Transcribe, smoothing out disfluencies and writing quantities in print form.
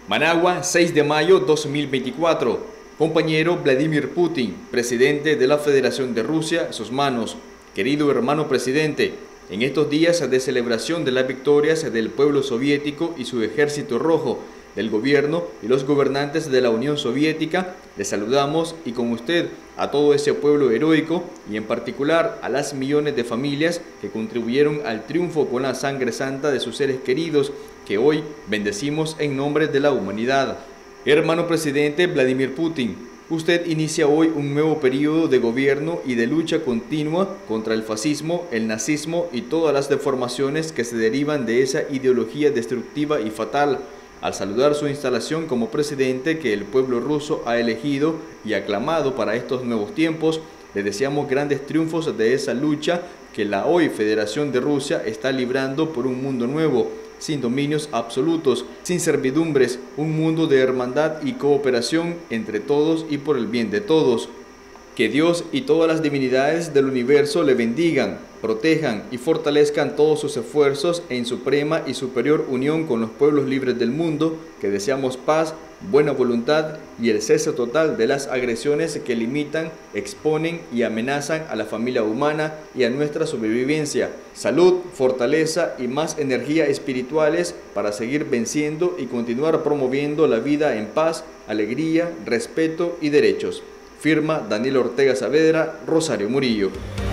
Managua, 6 de mayo 2024. Compañero Vladimir Putin, presidente de la Federación de Rusia, sus manos. Querido hermano presidente, en estos días de celebración de las victorias del pueblo soviético y su ejército rojo, del gobierno y los gobernantes de la Unión Soviética, le saludamos y con usted a todo ese pueblo heroico y en particular a las millones de familias que contribuyeron al triunfo con la sangre santa de sus seres queridos que hoy bendecimos en nombre de la humanidad. Hermano presidente Vladimir Putin, usted inicia hoy un nuevo periodo de gobierno y de lucha continua contra el fascismo, el nazismo y todas las deformaciones que se derivan de esa ideología destructiva y fatal. Al saludar su instalación como presidente que el pueblo ruso ha elegido y aclamado para estos nuevos tiempos, le deseamos grandes triunfos de esa lucha que la hoy Federación de Rusia está librando por un mundo nuevo, sin dominios absolutos, sin servidumbres, un mundo de hermandad y cooperación entre todos y por el bien de todos. Que Dios y todas las divinidades del universo le bendigan, protejan y fortalezcan todos sus esfuerzos en suprema y superior unión con los pueblos libres del mundo, que deseamos paz, buena voluntad y el cese total de las agresiones que limitan, exponen y amenazan a la familia humana y a nuestra sobrevivencia. Salud, fortaleza y más energía espirituales para seguir venciendo y continuar promoviendo la vida en paz, alegría, respeto y derechos. Firma Daniel Ortega Saavedra, Rosario Murillo.